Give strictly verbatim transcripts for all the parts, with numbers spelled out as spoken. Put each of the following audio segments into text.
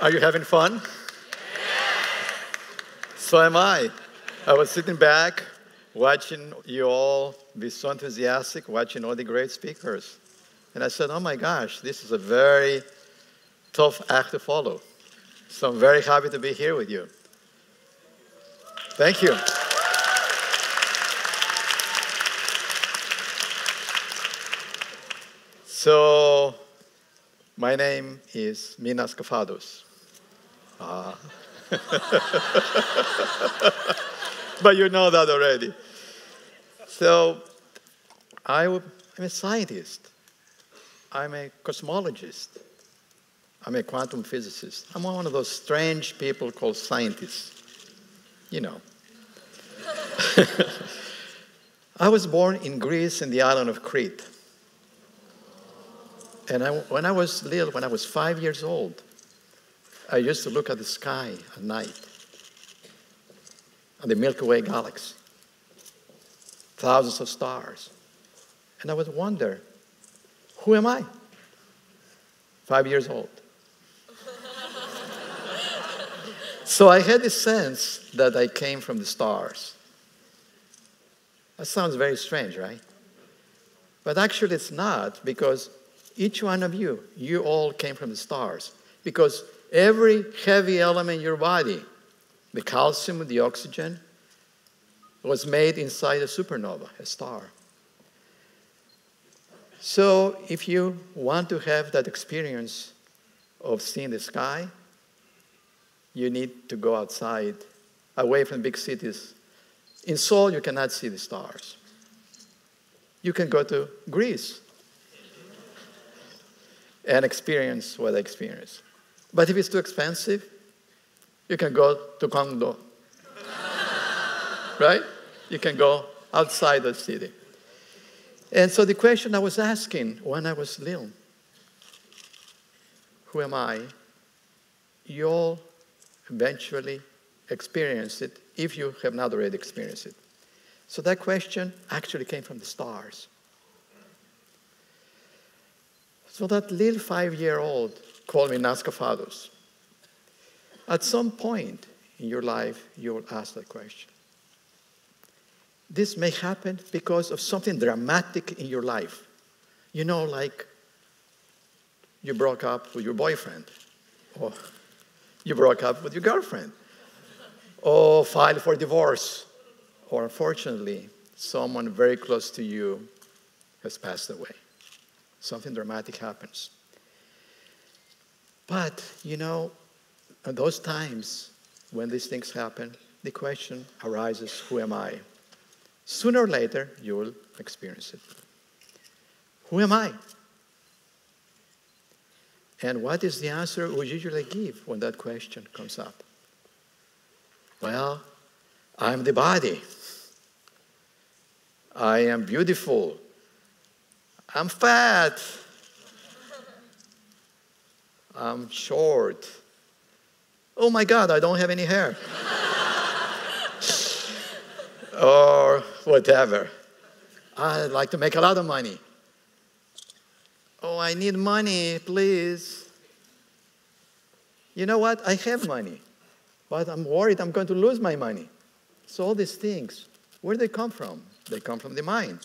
Are you having fun? So am I. I was sitting back, watching you all be so enthusiastic, watching all the great speakers. And I said, oh my gosh, this is a very tough act to follow. So I'm very happy to be here with you. Thank you. So, my name is Menas Kafatos. Ah. But you know that already. So, I, I'm a scientist. I'm a cosmologist. I'm a quantum physicist. I'm one of those strange people called scientists. You know. I was born in Greece in the island of Crete. And I, when I was little, when I was five years old, I used to look at the sky at night, at the Milky Way galaxy, thousands of stars. And I would wonder, who am I? Five years old. So I had this sense that I came from the stars. That sounds very strange, right? But actually it's not, because each one of you, you all came from the stars. Because every heavy element in your body, the calcium, the oxygen, was made inside a supernova, a star. So if you want to have that experience of seeing the sky, you need to go outside, away from big cities. In Seoul, you cannot see the stars. You can go to Greece and experience what I experienced. But if it's too expensive, you can go to Gangdo. Right? You can go outside the city. And so the question I was asking when I was little, who am I? You all eventually experience it if you have not already experienced it. So that question actually came from the stars. So that little five-year-old called me Kafatos. At some point in your life, you will ask that question. This may happen because of something dramatic in your life. You know, like you broke up with your boyfriend, or you broke up with your girlfriend, or filed for divorce, or unfortunately, someone very close to you has passed away. Something dramatic happens. But, you know, at those times when these things happen, the question arises, who am I? Sooner or later, you will experience it. Who am I? And what is the answer we usually give when that question comes up? Well, I'm the body. I am beautiful. I'm fat. I'm short. Oh my God, I don't have any hair. Or whatever. I'd like to make a lot of money. Oh, I need money, please. You know what? I have money, but I'm worried I'm going to lose my money. So all these things, where do they come from? They come from the mind.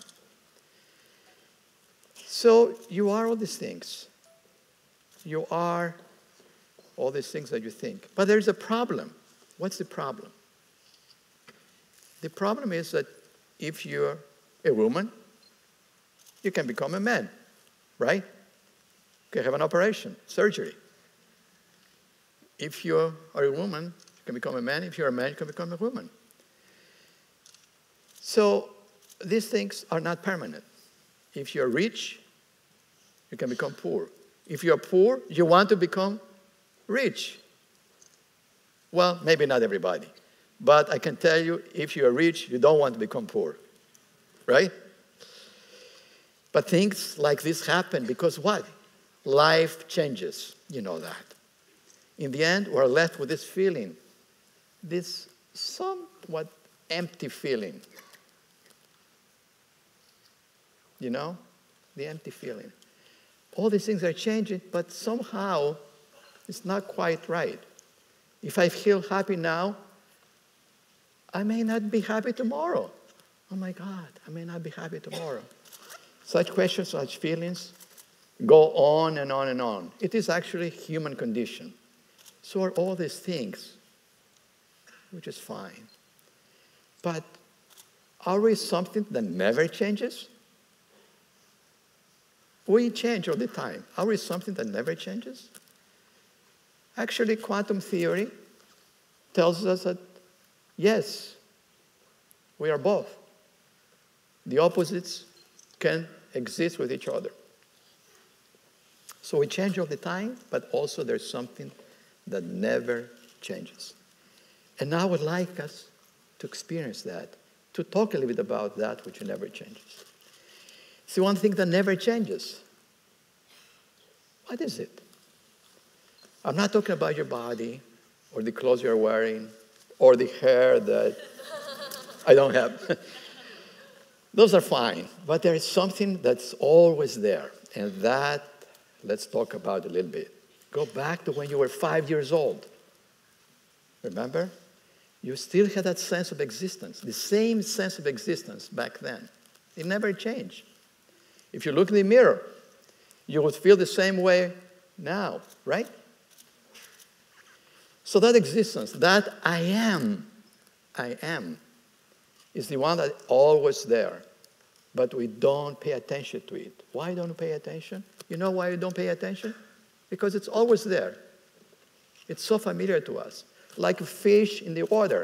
So you are all these things. You are all these things that you think. But there's a problem. What's the problem? The problem is that if you're a woman, you can become a man, right? You can have an operation, surgery. If you are a woman, you can become a man. If you're a man, you can become a woman. So these things are not permanent. If you're rich, you can become poor. If you're poor, you want to become rich. Well, maybe not everybody. But I can tell you, if you're rich, you don't want to become poor. Right? But things like this happen because what? Life changes. You know that. In the end, we're left with this feeling, this somewhat empty feeling. You know? The empty feeling. All these things are changing, but somehow It's not quite right. If I feel happy now, I may not be happy tomorrow. Oh my God, I may not be happy tomorrow. Such questions, such feelings go on and on and on. It is actually human condition. So are all these things, which is fine. But are we something that never changes? We change all the time. Are we something that never changes? Actually, quantum theory tells us that, yes, we are both. The opposites can exist with each other. So we change all the time, but also there's something that never changes. And I would like us to experience that, to talk a little bit about that which never changes. See, one thing that never changes. What is it? I'm not talking about your body, or the clothes you're wearing, or the hair that I don't have. Those are fine, but there is something that's always there, and that, let's talk about a little bit. Go back to when you were five years old. Remember? You still had that sense of existence, the same sense of existence back then. It never changed. If you look in the mirror, you would feel the same way now, right? So that existence, that I am, I am, is the one that's always there. But we don't pay attention to it. Why don't we pay attention? You know why we don't pay attention? Because it's always there. It's so familiar to us. Like a fish in the water.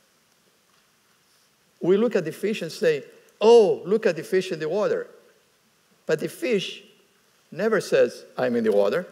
We look at the fish and say, oh, look at the fish in the water. But the fish never says, I'm in the water.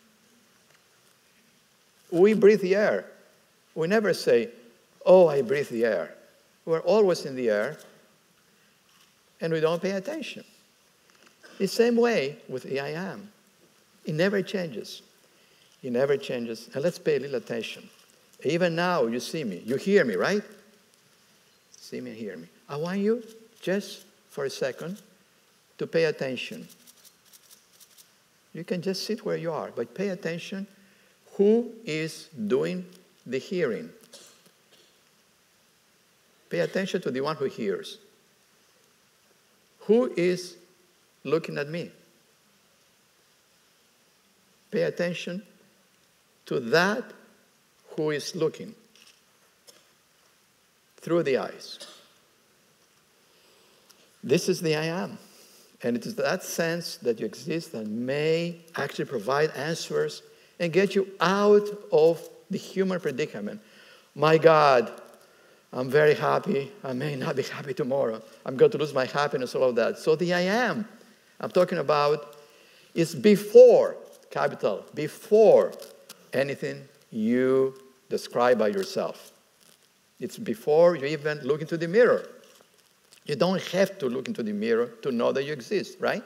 We breathe the air. We never say, oh, I breathe the air. We're always in the air, and we don't pay attention. The same way with the I am. It never changes. It never changes. And let's pay a little attention. Even now, you see me. You hear me, right? See me and hear me. I want you, just for a second, to pay attention. You can just sit where you are, but pay attention. Who is doing the hearing? Pay attention to the one who hears. Who is looking at me? Pay attention to that who is looking through the eyes. This is the I am. And it is that sense that you exist that may actually provide answers and get you out of the human predicament. My God, I'm very happy. I may not be happy tomorrow. I'm going to lose my happiness, all of that. So the I am I'm talking about is before, capital, before anything you describe by yourself. It's before you even look into the mirror. You don't have to look into the mirror to know that you exist, right?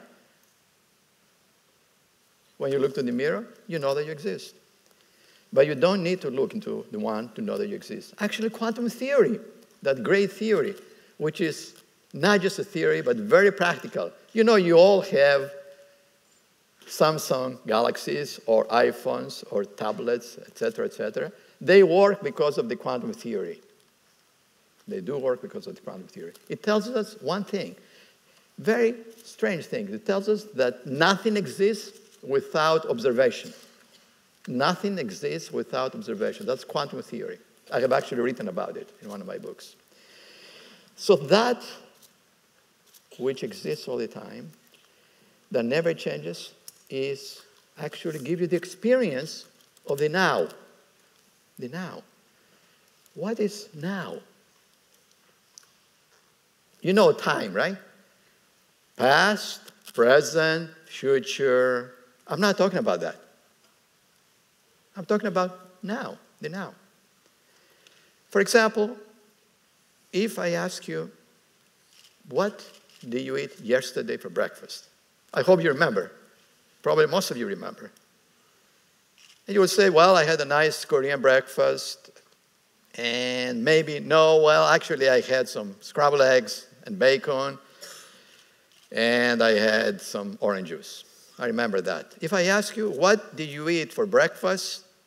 When you look to the mirror, you know that you exist. But you don't need to look into the one to know that you exist. Actually, quantum theory, that great theory, which is not just a theory, but very practical. You know, you all have Samsung Galaxies or iPhones or tablets, et cetera, et cetera. They work because of the quantum theory. They do work because of the quantum theory. It tells us one thing, very strange thing. It tells us that nothing exists without observation. Nothing exists without observation. That's quantum theory. I have actually written about it in one of my books. So that which exists all the time, that never changes, is actually give you the experience of the now. The now. What is now? You know time, right? Past, present, future. I'm not talking about that. I'm talking about now, the now. For example, if I ask you, what did you eat yesterday for breakfast? I hope you remember. Probably most of you remember. And you would say, well, I had a nice Korean breakfast. And maybe, no, well, actually I had some scrambled eggs and bacon. And I had some orange juice. I remember that. If I ask you, what did you eat for breakfast?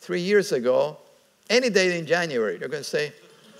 three years ago, any day in January, you're going to say,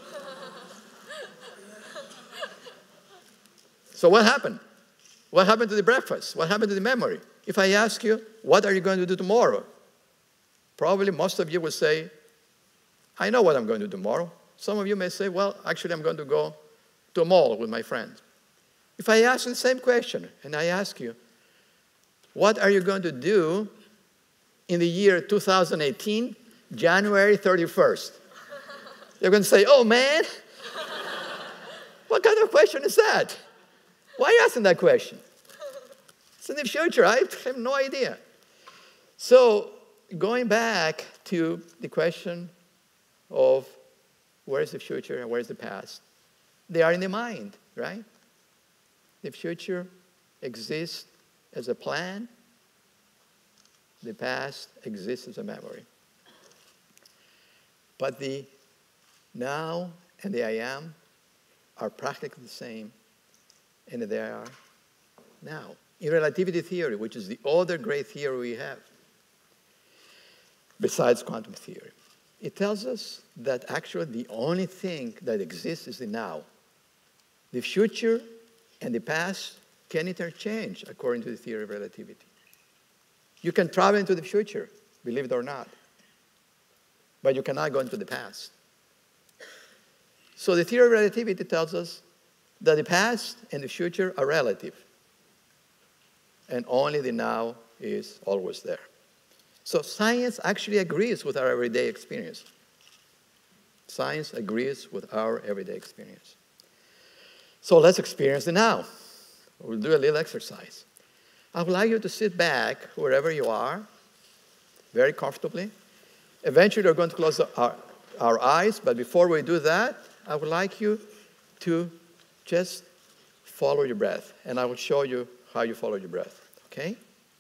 so what happened? What happened to the breakfast? What happened to the memory? If I ask you, what are you going to do tomorrow? Probably most of you will say, I know what I'm going to do tomorrow. Some of you may say, well, actually, I'm going to go to a mall with my friends. If I ask you the same question, and I ask you, what are you going to do in the year two thousand eighteen, January thirty-first? You're going to say, oh, man, what kind of question is that? Why are you asking that question? It's in the future. I have no idea. So going back to the question of where is the future and where is the past, they are in the mind, right? The future exists as a plan. The past exists as a memory. But the now and the I am are practically the same, and they are now. In relativity theory, which is the other great theory we have, besides quantum theory, it tells us that actually the only thing that exists is the now. The future and the past can interchange according to the theory of relativity. You can travel into the future, believe it or not, but you cannot go into the past. So the theory of relativity tells us that the past and the future are relative, and only the now is always there. So science actually agrees with our everyday experience. Science agrees with our everyday experience. So let's experience the now. We'll do a little exercise. I would like you to sit back wherever you are, very comfortably. Eventually, we're going to close our, our eyes, but before we do that, I would like you to just follow your breath, and I will show you how you follow your breath, okay?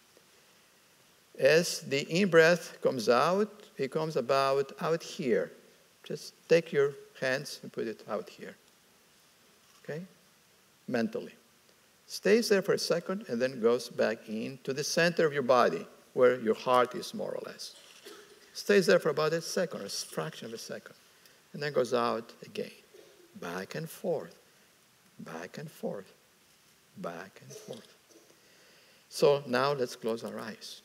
As the in-breath comes out, it comes about out here. Just take your hands and put it out here, okay? Mentally. Stays there for a second and then goes back in to the center of your body where your heart is more or less. Stays there for about a second, a fraction of a second, and then goes out again. Back and forth, back and forth, back and forth. So now let's close our eyes.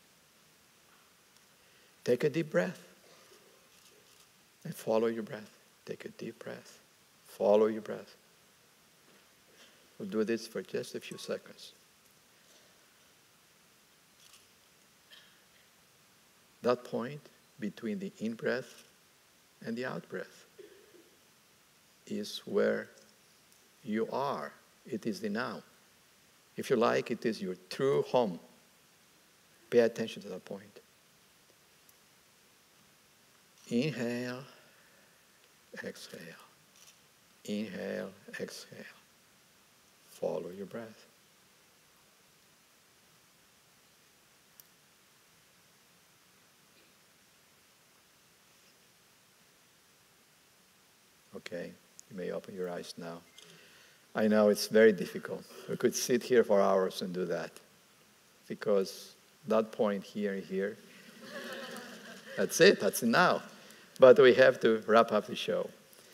Take a deep breath and follow your breath. Take a deep breath. Follow your breath. We'll do this for just a few seconds. That point between the in-breath and the out-breath is where you are. It is the now. If you like, it is your true home. Pay attention to that point. Inhale, exhale. Inhale, exhale. Follow your breath. Okay, you may open your eyes now. I know it's very difficult. We could sit here for hours and do that because that point here and here, that's it, that's it now. But we have to wrap up the show.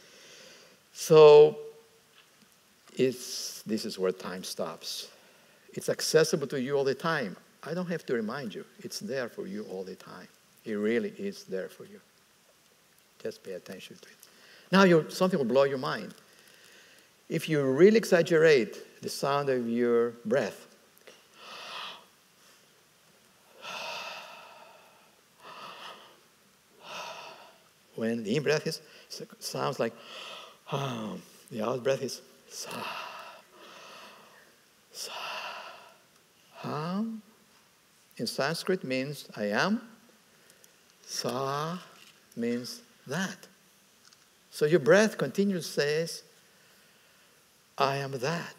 So it's, this is where time stops. It's accessible to you all the time. I don't have to remind you. It's there for you all the time. It really is there for you. Just pay attention to it. Now you, something will blow your mind. If you really exaggerate the sound of your breath, when the in-breath is, sounds like, um, the out-breath is, sa, sa, hum. In Sanskrit means I am. Sa means that. So your breath continually says, I am that.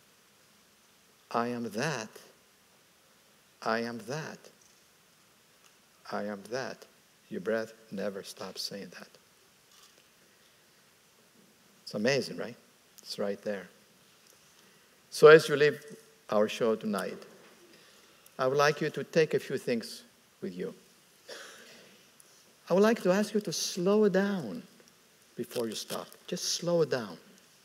I am that. I am that. I am that. Your breath never stops saying that. It's amazing, right? It's right there. So as you leave our show tonight, I would like you to take a few things with you. I would like to ask you to slow down before you stop. Just slow down.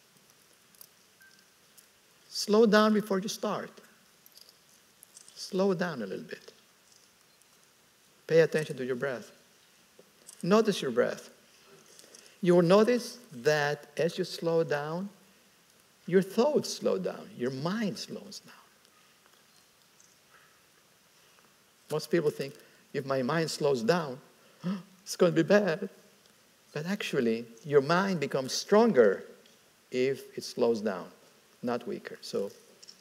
Slow down before you start. Slow down a little bit. Pay attention to your breath. Notice your breath. You will notice that as you slow down, your thoughts slow down. Your mind slows down. Most people think, if my mind slows down, it's going to be bad. But actually, your mind becomes stronger if it slows down, not weaker. So,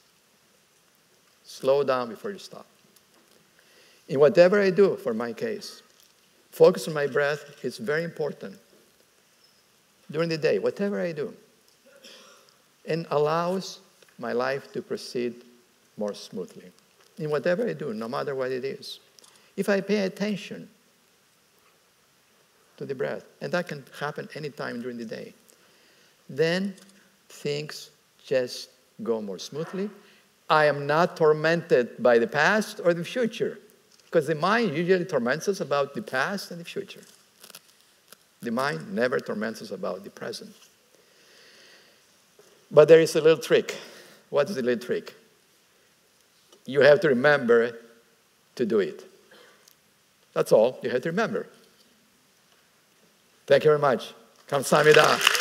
slow down before you stop. In whatever I do, for my case, focus on my breath is very important. During the day, whatever I do, and allows my life to proceed more smoothly. In whatever I do, no matter what it is. If I pay attention to the breath, and that can happen anytime during the day, then things just go more smoothly. I am not tormented by the past or the future, because the mind usually torments us about the past and the future. The mind never torments us about the present. But there is a little trick. What is the little trick? You have to remember to do it. That's all you have to remember. Thank you very much. 감사합니다.